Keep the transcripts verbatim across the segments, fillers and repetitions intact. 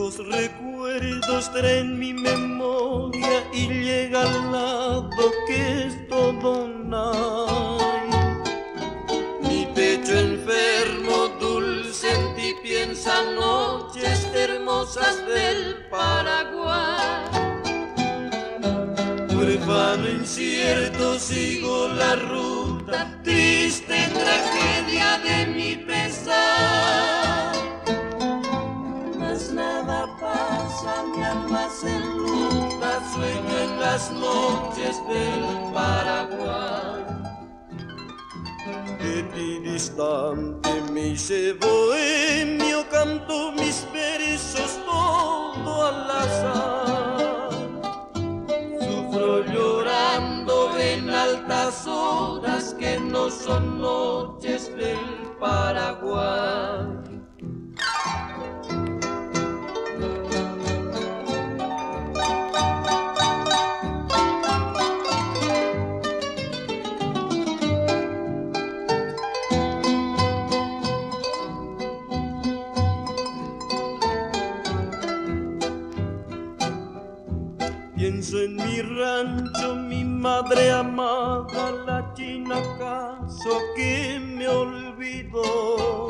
los recuerdos traen mi memoria y llega al lado que es todo night. Mi pecho enfermo, dulce en ti piensa noches hermosas del Paraguay. Huérfano incierto sigo la ruta, triste tragedia de mi pesar. Mas nada pasa, mi alma se enluta, sueño en las noches del Paraguay. De ti distante me hice bohemio, canto mis versos todo al azar. Sufro llorando en altas horas que no son noches del Paraguay. Pienso en mi rancho, mi madre amada, la china acaso que me olvidó.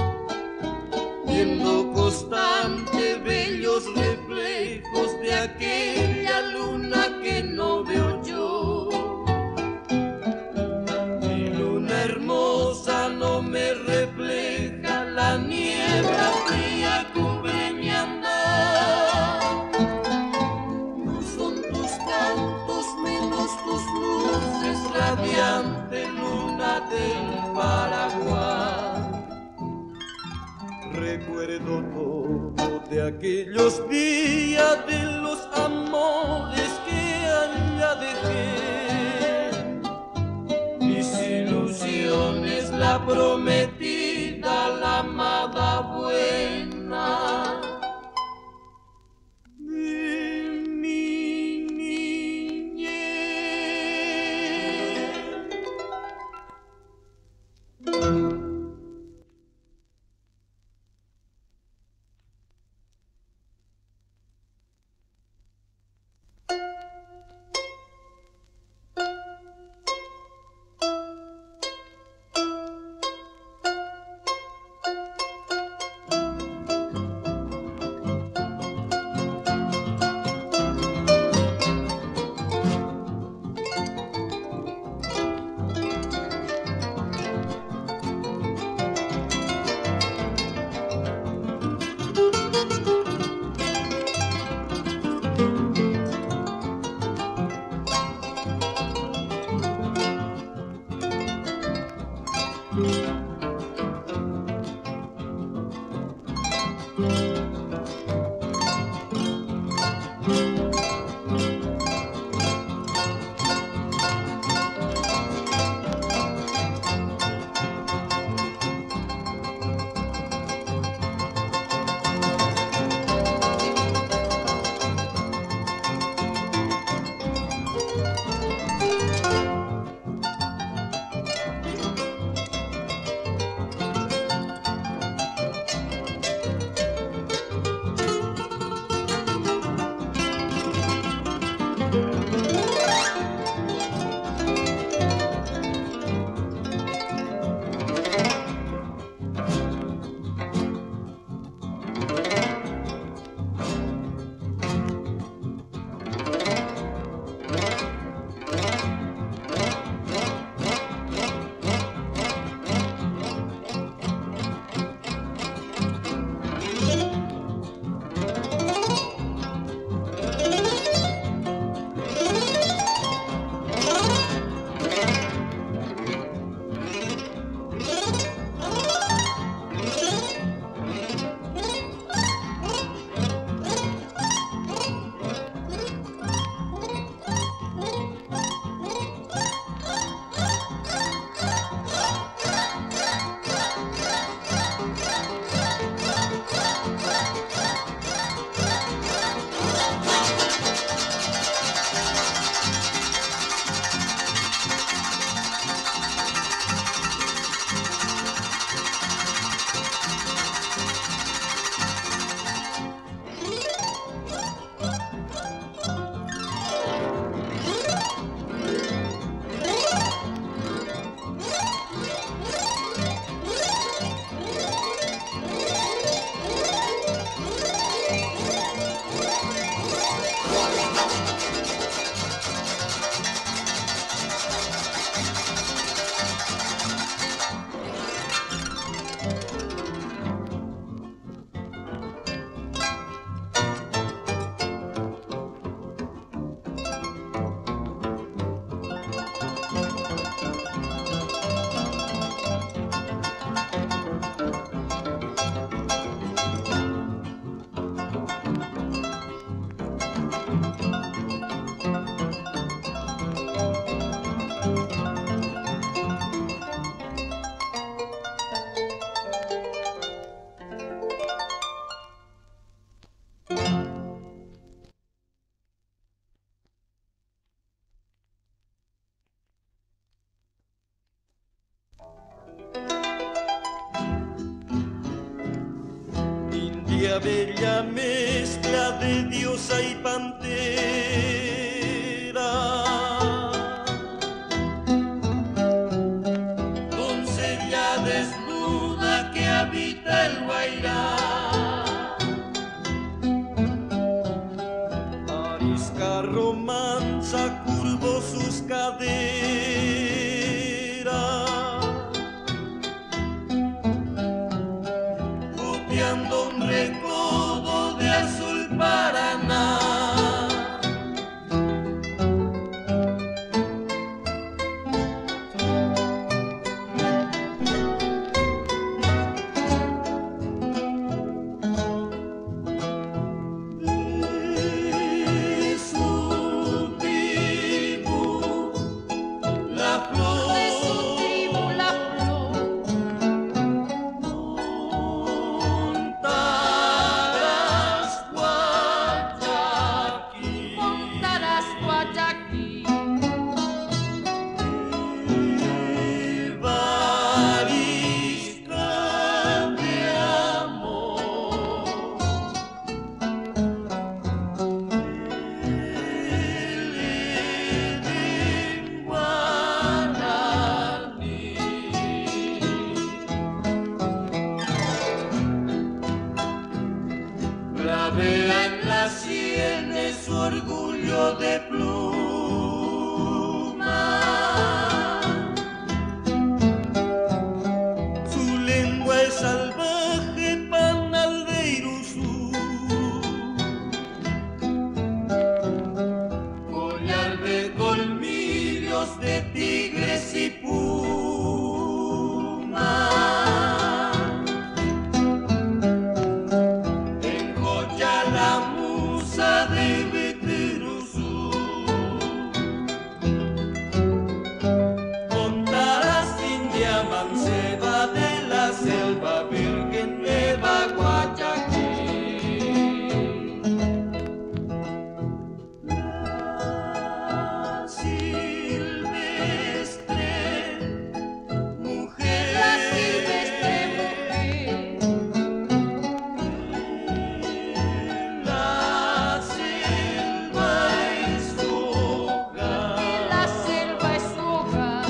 Viendo constante bellos reflejos de aquella luna que no veo yo. Mi luna hermosa no me refleja, la niebla fría cubre mi andar. Tus luces, radiante luna del Paraguay. Recuerdo todo de aquellos días, de los amores que allá dejé. Mis ilusiones, la prometida, la amada buena. aquella bella mezcla de diosa y pantera, doncella desnuda que habita el Guairá. Arisca romanza curvó sus caderas, copiando un recodo de azul Paraná. Bravea en las sienes su orgullo de pluma, su lengua es salvaje, panal de Iruzú, collar de colmillos de tigres y pumas. Manceba de la selva virgen de Baguayaquil. La silvestre mujer, la silvestre mujer, la selva es su hogar, la selva es su hogar.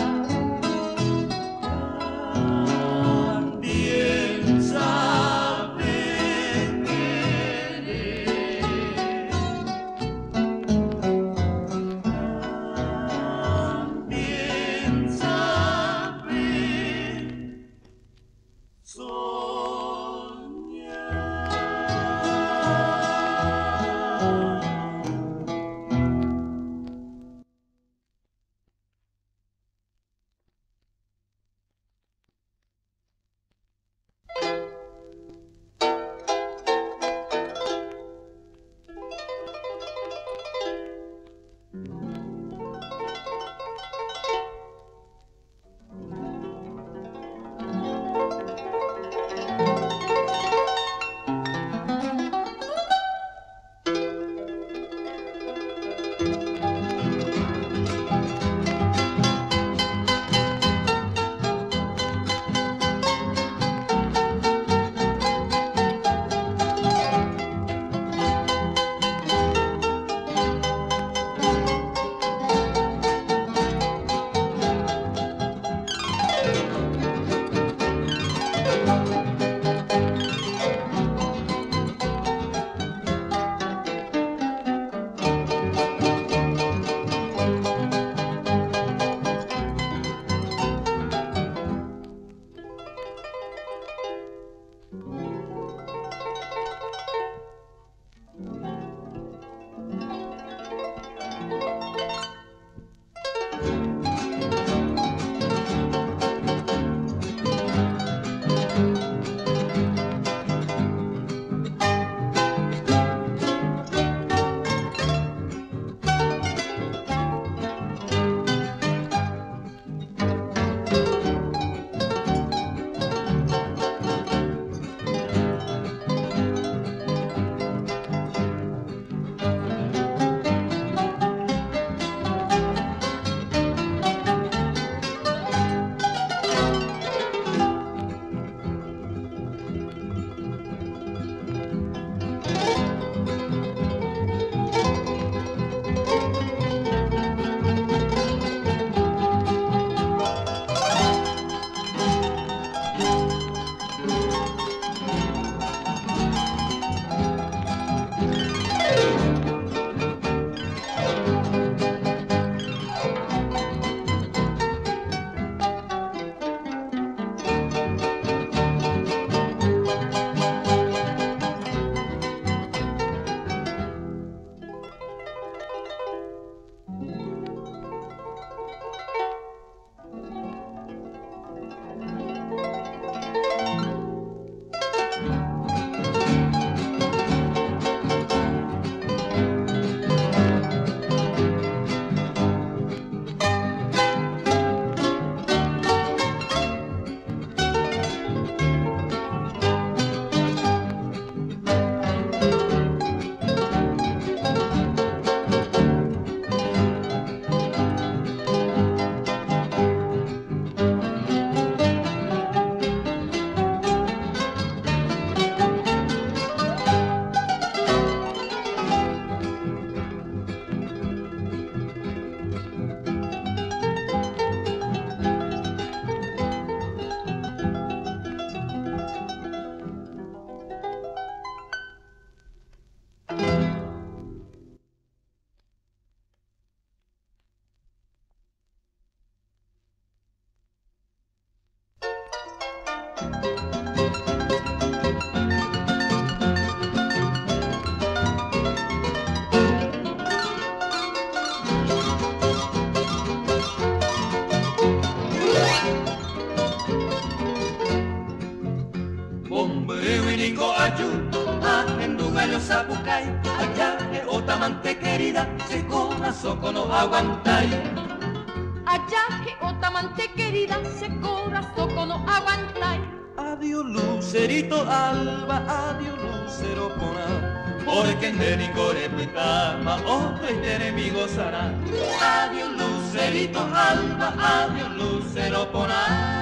Otamante querida, se corazón no aguantáis. Allá que Otamante querida, se corazón no aguantáis. Adiós lucerito alba, adiós lucero pona, porque en Deningore pitama, otro enemigo será. Adiós lucerito alba, adiós lucero pona.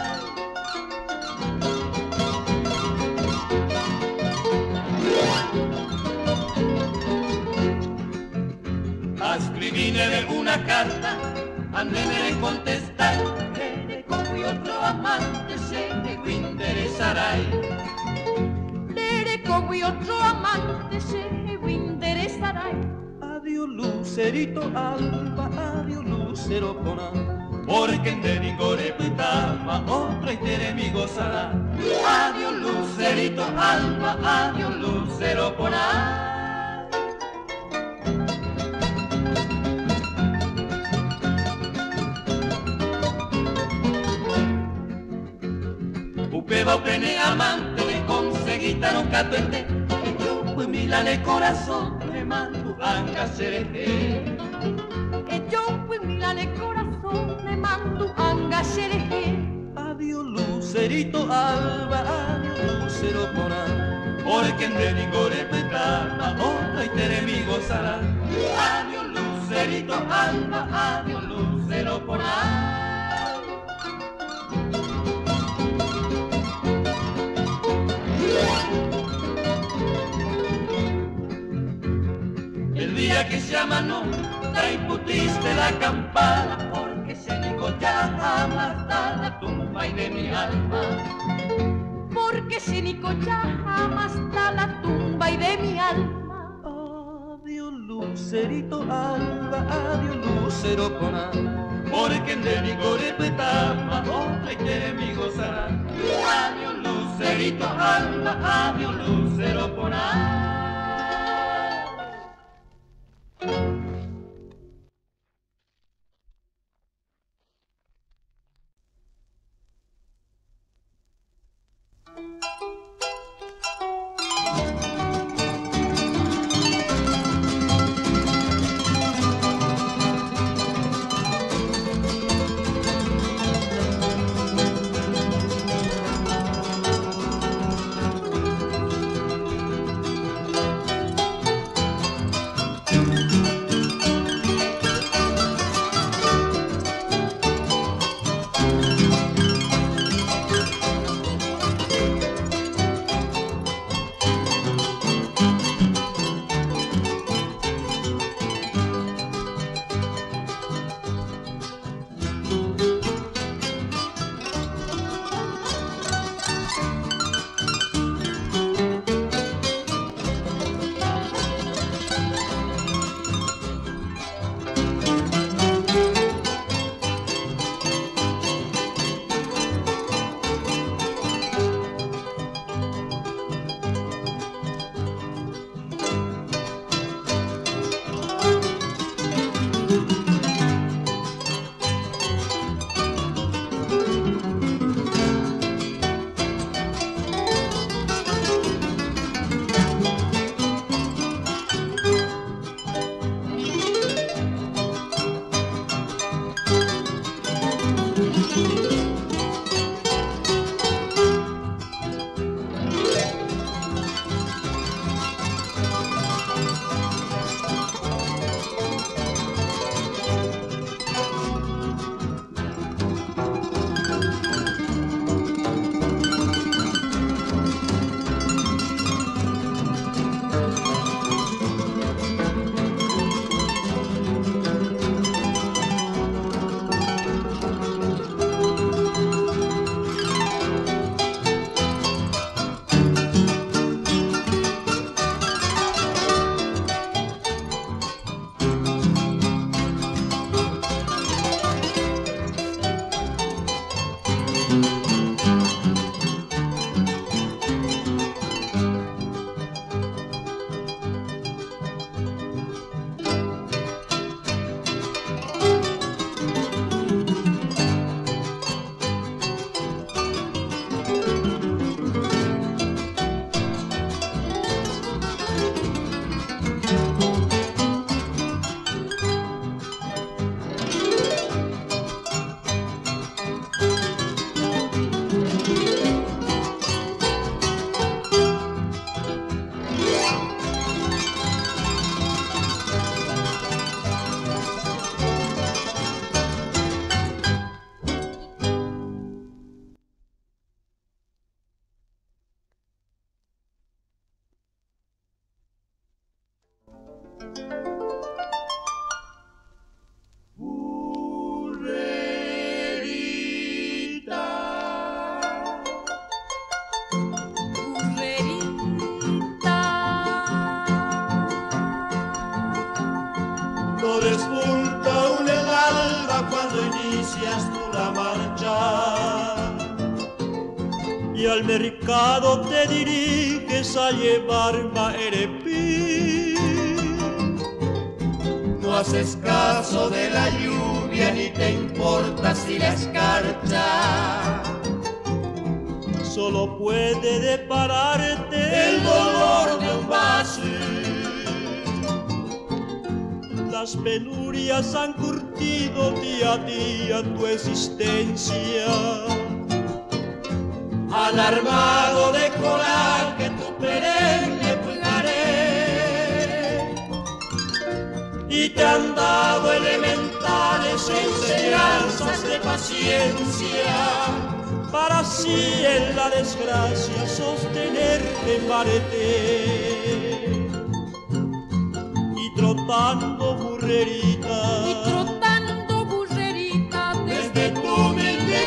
Escribine de una carta, andeme de contestar, que con mi otro amante se me interesará. Lere con mi otro amante se me interesará. Adiós lucerito alba, adiós lucero pona, porque en Deningore pitama, otro enemigo será. Adiós lucerito alba, adiós lucero pona. Upeba upene amante le conseguita no catuete, y yo pues milane corazón le mando anga sereje. Y yo pues milane corazón le mando anga sereje. Adiós lucerito alba, adiós lucero pona, porque en Deningore pitama, otra y enemigo será. Adiós lucerito alba, adiós lucero pona. El día que se llama no, trae putiste la campana, porque se dijo ya jamás da la tumba y de mi alma. Porque se nico ya jamás da la tumba y de mi alma. Adiós lucerito alba, adiós lucero pona, porque en Deningore pitama, otra y enemigo será. Adiós lucerito alba, adiós lucero pona. Si al mercado te diriges a llevar maerepí, no haces caso de la lluvia ni te importa si la escarcha. Solo puede depararte el dolor de un vaso. Las penurias han curtido día a día tu existencia. Alarmado de coraje tu perenne plegaré, y te han dado elementales enseñanzas de paciencia, para así en la desgracia sostenerte en marete. Y trotando burrerita, y trotando burrerita desde tu humilde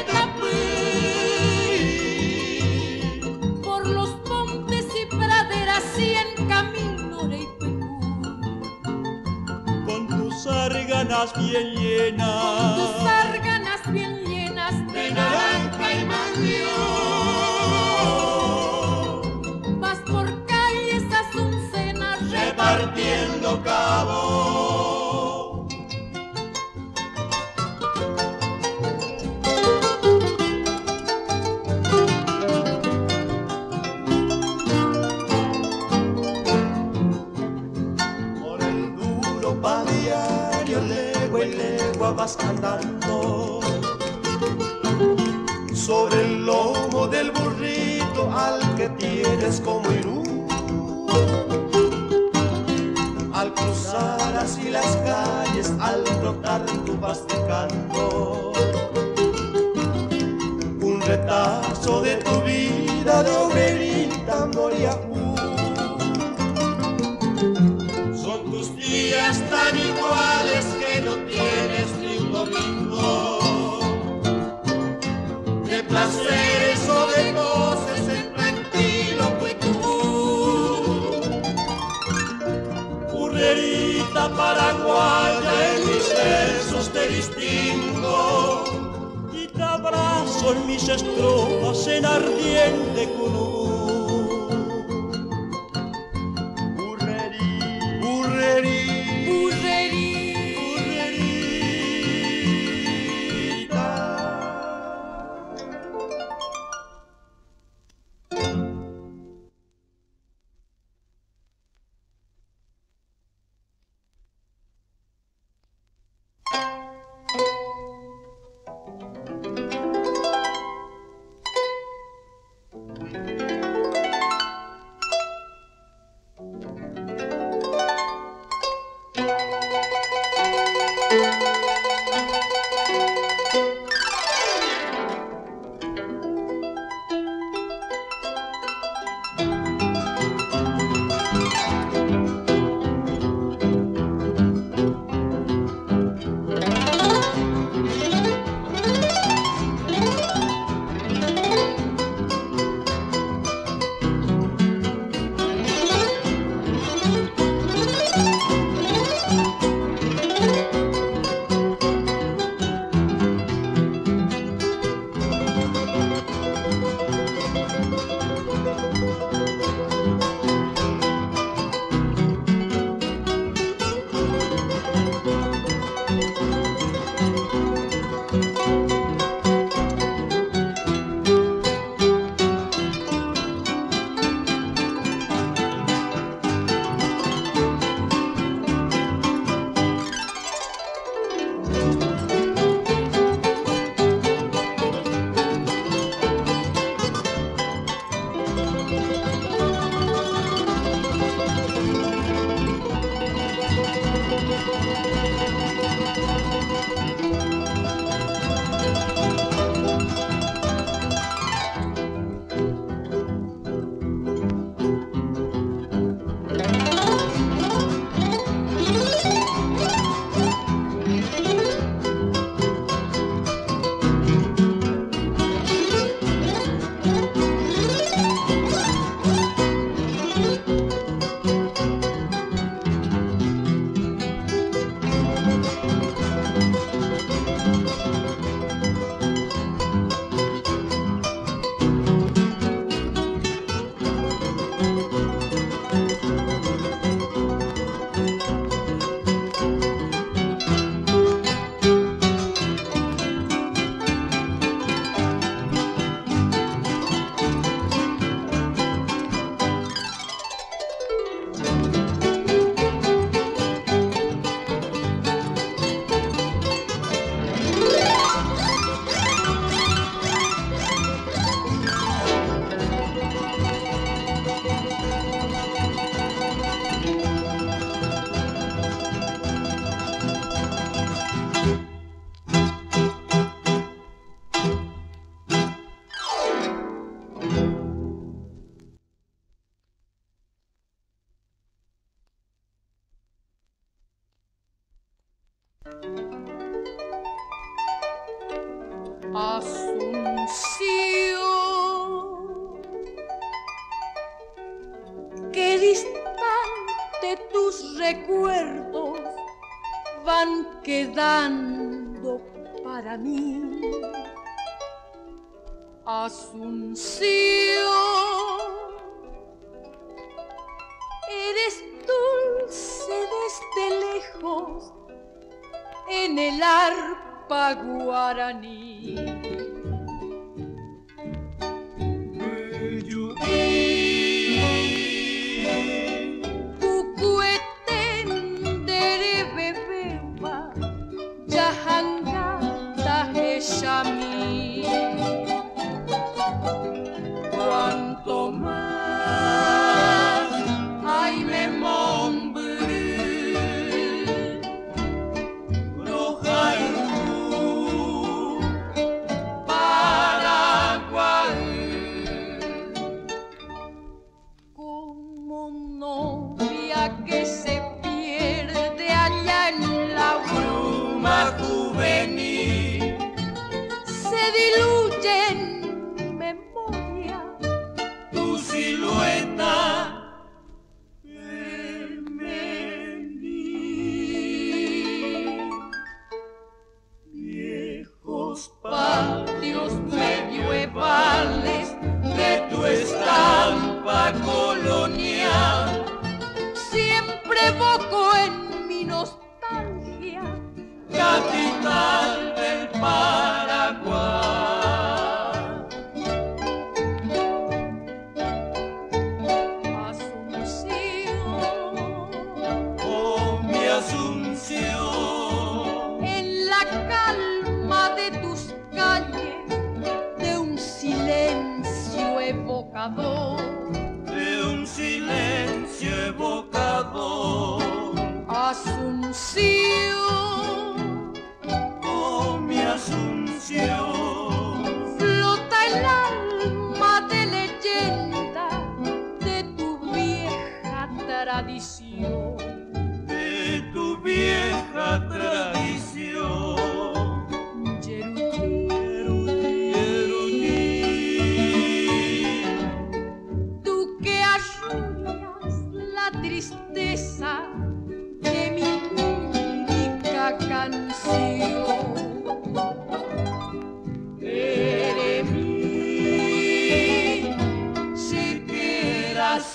Capri, por los montes y praderas y en camino de Perú, con tus zárganas bien llenas, con tus zárganas bien llenas de naranja y mandioca, vas por calles azucenas repartiendo cabo. Por el duro paviario legua y legua vas andando, sobre el lomo del burrito al que tienes como irú. Al cruzar así las calles, al trotar tú vas dejando un retazo de tu vida de obrerita moriajú. Son tus días tan iguales que no tienes ni un domingo de placeres o de goces en tranquilo cuicú. Burrerita paraguaya, en mis versos te distingo y te abrazo en mis estrofas en ardiente curú. Burrerí, burrerí, burrerí. burrerita. Asunción, qué distante tus recuerdos van quedando para mí. Asunción, eres dulce desde lejos en el arpa guaraní. Cucueten derebebeba, yahangata heshami. Cuanto más ay me mombre Rojaru Paraguay, como novia que se pierde allá en la bruma juvenil, se diluye en memoria tu silueta femenil. Viejos patios medievales de tu estampa colonial siempre evoco en mi nostalgia, capital del Paraguay. Asunción, en la calma de tus calles, de un silencio evocador, de un silencio evocador. Asunción, oh mi Asunción, flota el alma de leyenda de tu vieja tradición, tu vieja tradición. Yerutí, Yerutí, tú que arrullas la tristeza de mi lírica canción. Eremí, si quieras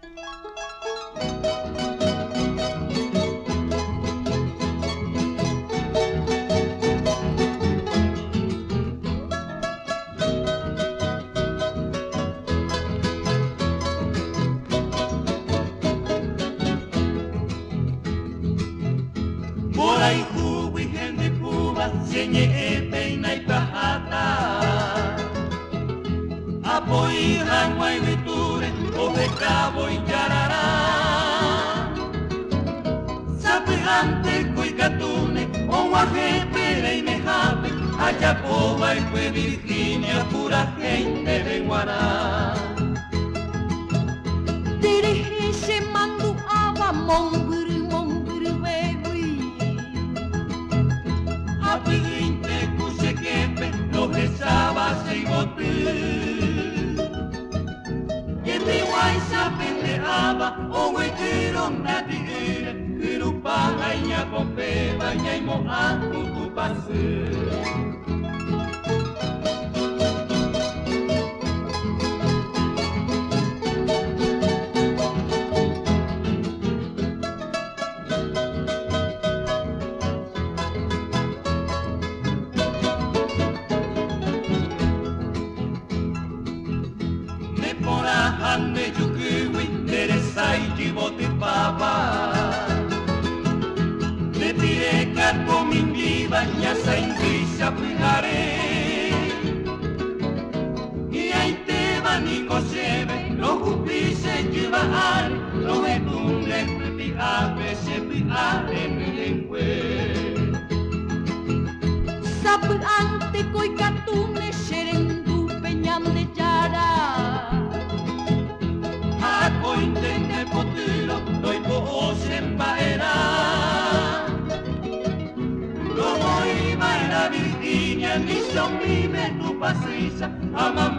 Por ahí jugo y gente Cuba, señe peina y pajata. Apoy rangua y viture, o de cabo y yarará. Sapegante cuicatune, o guaje pere y mejape, Ayapoba y fue Virginia, pura gente de Guará. Dirige se mandu aba mongur mongur bewi. Apiginte cusequepe, lo besaba se bote. Y mi guaysa pendeaba, o huequeron na tigre, Kirupaga y ñacope, baña y moja tu pase. Ande yukiwi, Teresa y chivote papa. Le tiré carpo mi viva, ya se indisa fijaré. Y ahí te van y cosebe, lo jupice llevar, lo vetunde, piape, se piare, mi lengüe. Sapante coi catune, serendu peñam de yara. Ako intende potilo, doy voz en paera. Como iba en la Virginia, ni son vive tu pasisa, ama